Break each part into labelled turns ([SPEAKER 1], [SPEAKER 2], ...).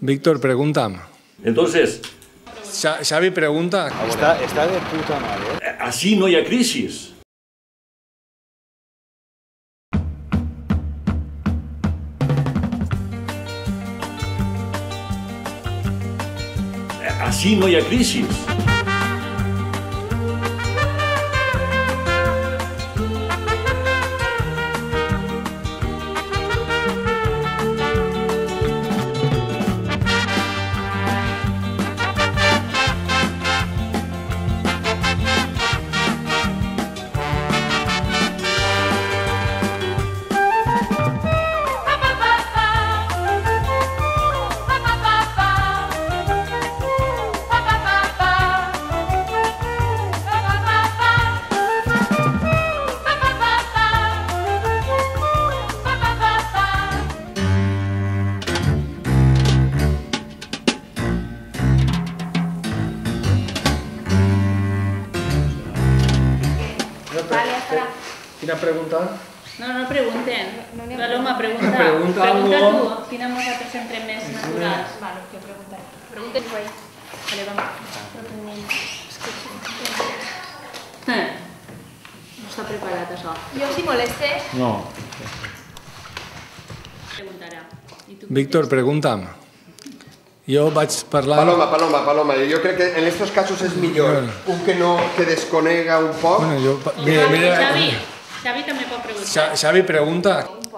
[SPEAKER 1] Víctor, pregúntame.
[SPEAKER 2] Entonces...
[SPEAKER 1] Xavi, pregunta.
[SPEAKER 3] Está de puta madre.
[SPEAKER 2] Así no hay crisis. Así no hay crisis.
[SPEAKER 1] Quina pregunta?
[SPEAKER 4] No pregunten. Paloma, pregunta.
[SPEAKER 1] Pregunta
[SPEAKER 4] Pregunta
[SPEAKER 1] algo.
[SPEAKER 4] tú. Quina nosaltres sempre més naturals.
[SPEAKER 5] Vale, jo preguntaré. Pregunten guai.
[SPEAKER 4] Vale, vamos. No està preparat, això.
[SPEAKER 5] Jo, si moleste...
[SPEAKER 3] No.
[SPEAKER 4] Preguntarà. I tu
[SPEAKER 1] Víctor, pregunta'm. Jo vaig parlar...
[SPEAKER 6] Paloma, yo creo que en estos casos es mejor que desconega un poco.
[SPEAKER 1] Bueno, jo...
[SPEAKER 4] Xavi també pot preguntar.
[SPEAKER 1] Xavi, pregunta.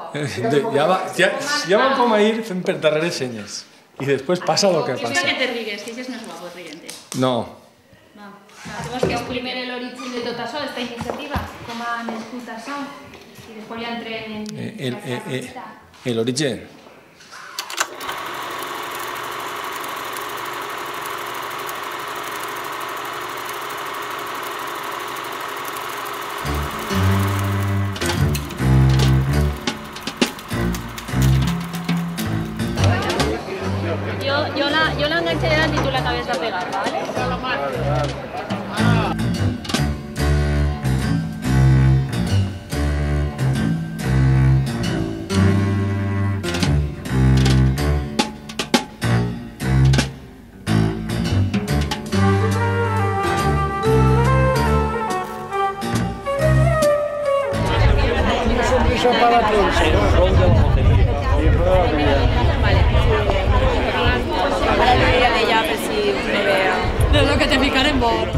[SPEAKER 1] Ja vam com a ir fent per darrere senyes. I després passa el que
[SPEAKER 4] Quina
[SPEAKER 1] passa.
[SPEAKER 4] que te rigues, que és més guapo riguent-te.
[SPEAKER 1] No.
[SPEAKER 4] Va. Llavors que
[SPEAKER 5] Primer l'origen de tot això, d'esta iniciativa, com ha nascut això, i després ja entrem en...
[SPEAKER 1] L'origen.
[SPEAKER 4] Yo la enganché delante y tú la acabes de pegar, ¿vale?
[SPEAKER 3] Sonrisa para todos.
[SPEAKER 5] Ahora debería de ella, a ver si me vea.
[SPEAKER 4] No, lo que te pican en bor.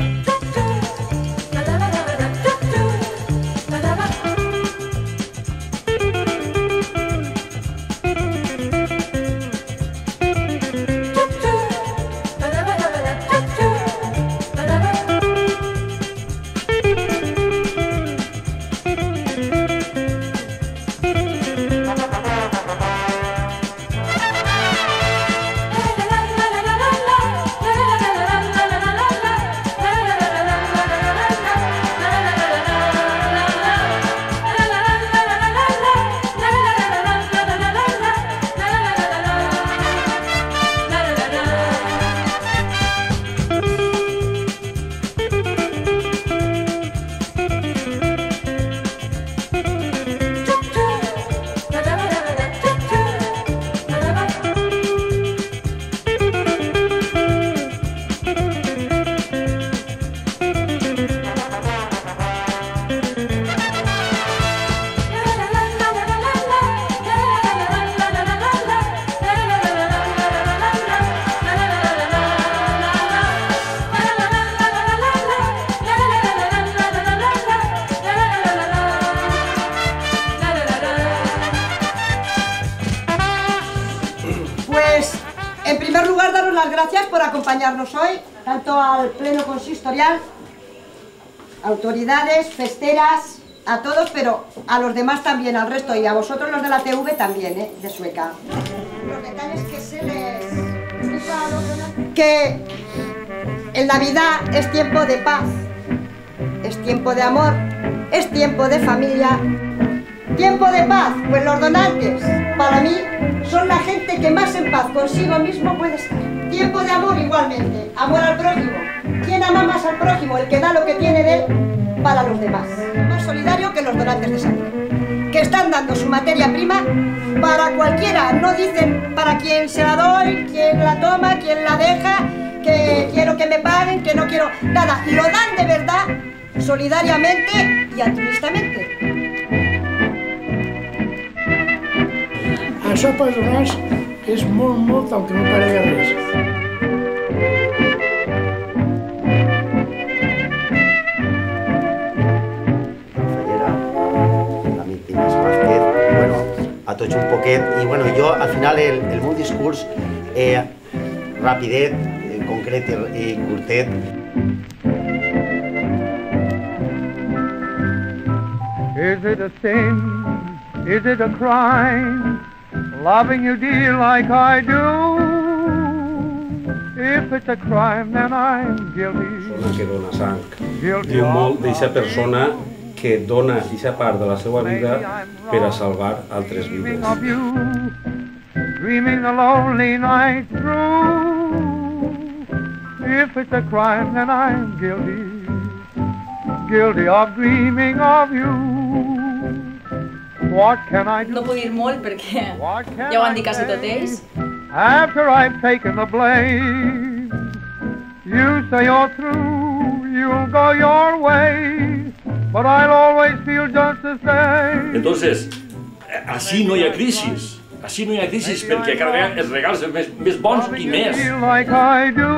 [SPEAKER 7] En primer lugar, daros las gracias por acompañarnos hoy, tanto al Pleno Consistorial, autoridades, festeras, a todos, pero a los demás también, al resto, y a vosotros los de la TV también, de Sueca. Los detalles que se les... Que en Navidad es tiempo de paz, es tiempo de amor, es tiempo de familia. Tiempo de paz, pues los donantes, para mí, son la gente que más en paz consigo mismo puede estar. Tiempo de amor igualmente, amor al prójimo. ¿Quién ama más al prójimo? El que da lo que tiene de él para los demás. Más solidario que los donantes de sangre. que están dando su materia prima para cualquiera. No dicen para quién se la doy, quién la toma, quién la deja, que quiero que me paguen, que no quiero nada. Lo dan de verdad, solidariamente y altruistamente.
[SPEAKER 8] Això per donar és molt el que no parega res.
[SPEAKER 3] L'amic Pinyes Vázquez, bueno, a tots un poquet, i bueno, jo al final el meu discurs rapidet, concret i curtet.
[SPEAKER 9] Is it a sin? Is it a crime? Loving you dear like I do. If it's a crime, then I'm guilty.
[SPEAKER 2] Persona que dona sang. Diu molt d'eixa persona que dona eixa part de la seva vida per a salvar altres vides.
[SPEAKER 9] Dreaming the lonely night through. If it's a crime, then I'm guilty. Guilty of dreaming of you. What can I do?
[SPEAKER 4] No puc dir molt perquè ja ho han dit quasi tot ells.
[SPEAKER 9] After I've taken the blame, you say you're through, you'll go your way, but I'll always feel just the same.
[SPEAKER 2] Entonces, així no hi ha crisis. Així no hi ha crisis perquè cada vegada els regals són més bons i més.
[SPEAKER 9] Like I do.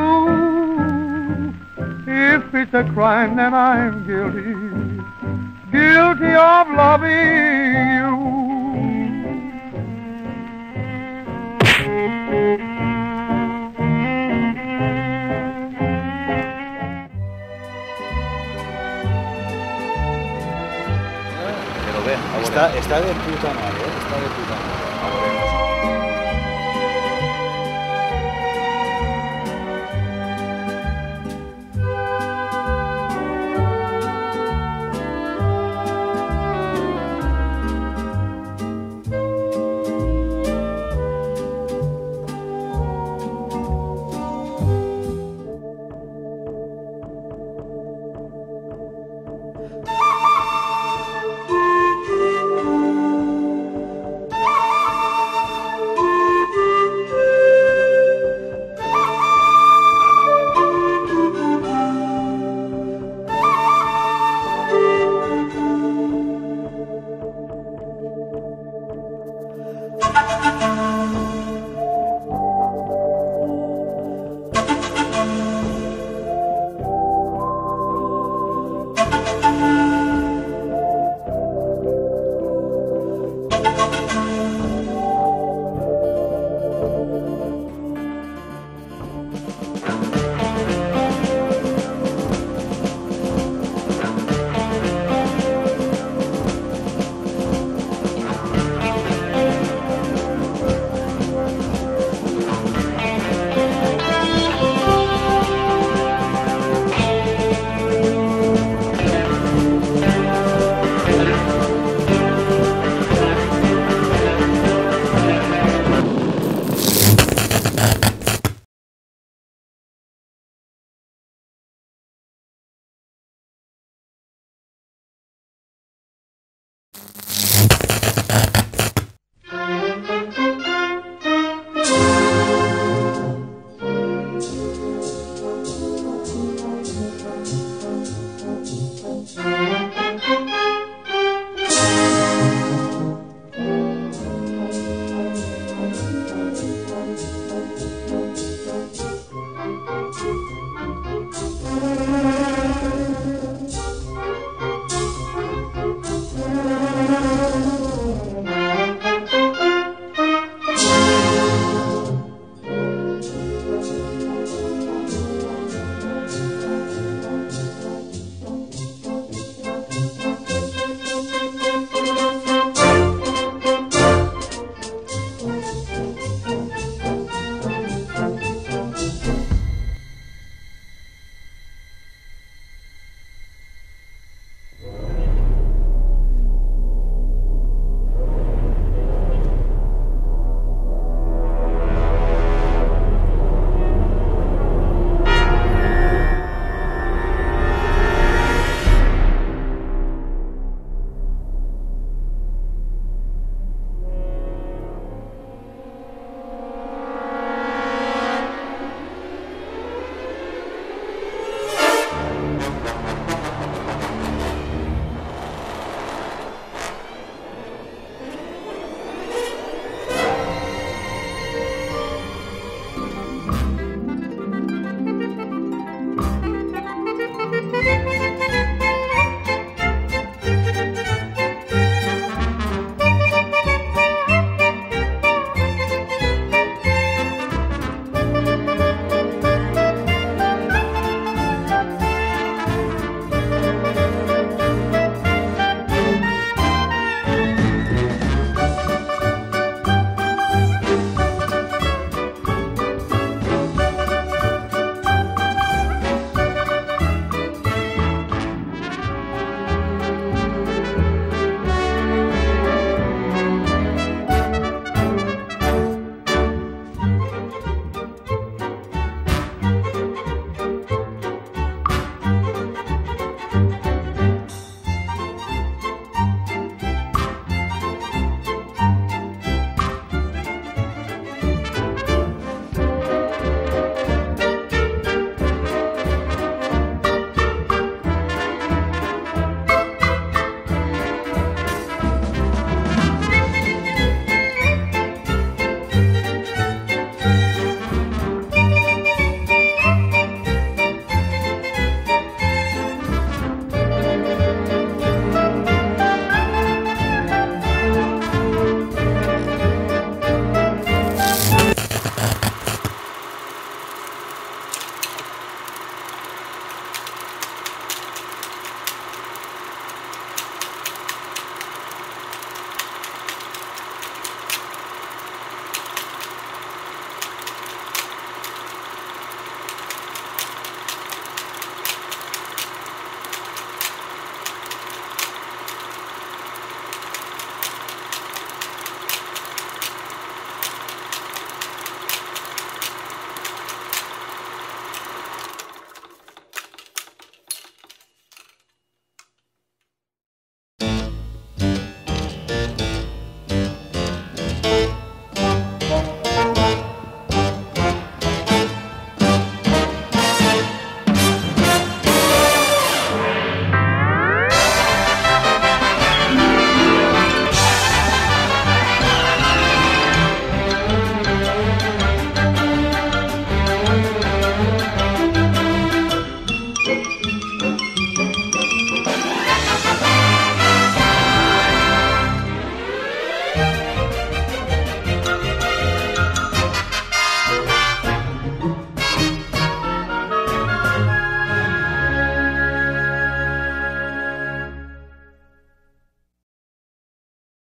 [SPEAKER 9] If it's a crime, then I'm guilty. Guilty of loving you.
[SPEAKER 3] Però bé, està de puta mare, està de puta mare.